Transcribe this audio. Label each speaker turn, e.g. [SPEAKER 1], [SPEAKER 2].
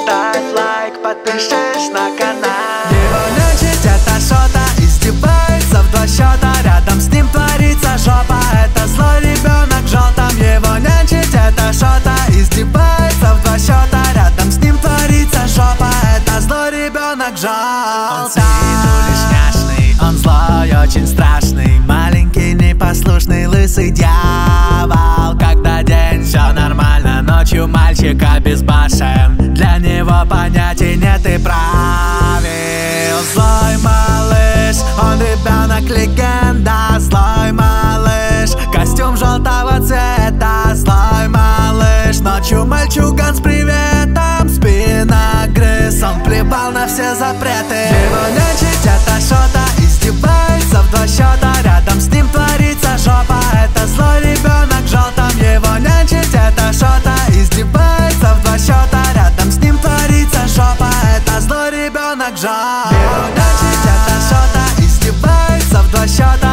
[SPEAKER 1] ставь лайк, подпишись на канал.
[SPEAKER 2] Его нянчить это что-то, издевается в два счета. Рядом с ним творится жопа, это злой ребенок в желтом. Его нянчить это что-то, издевается в два счета. Рядом с ним творится жопа, это злой ребенок в желтом. Он с виду лишь няшный, он злой, очень страшный. Маленький, непослушный, лысый дьявол. Когда день все нормально, ночью мальчик обезбашен. Для него понятий нет и правил. Злой малыш, он ребенок-легенда. Злой малыш, костюм желтого цвета. Злой малыш, ночью мальчуган с приветом. Спиногрыз, он плевал на все запреты. Его нянчить это что-то, издевается в два счета. Рядом с ним творится жопа, это злой ребенок в желтом. Его нянчить это что-то, издевается в два счета. Рядом с ним творится жопа, это злой ребенок в желтом. Его нянчить это что-то, издевается в два счета.